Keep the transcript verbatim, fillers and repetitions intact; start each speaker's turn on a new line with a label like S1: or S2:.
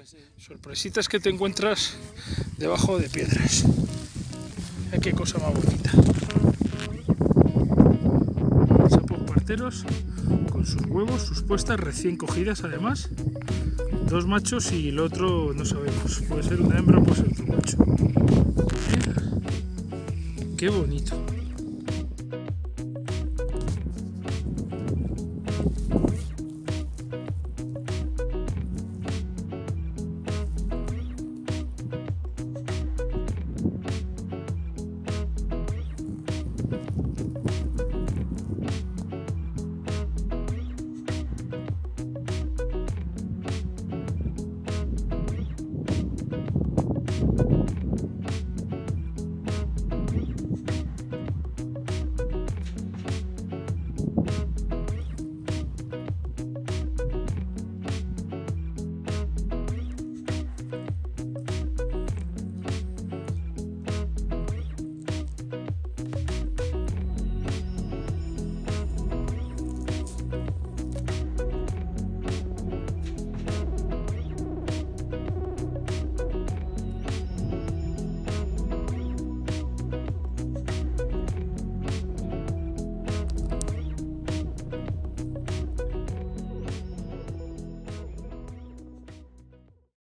S1: Sorpresitas que te encuentras debajo de piedras. Mira qué cosa más bonita. Sapos parteros con sus huevos, sus puestas recién cogidas además. Dos machos y el otro no sabemos. Puede ser una hembra o puede ser otro macho. Qué bonito.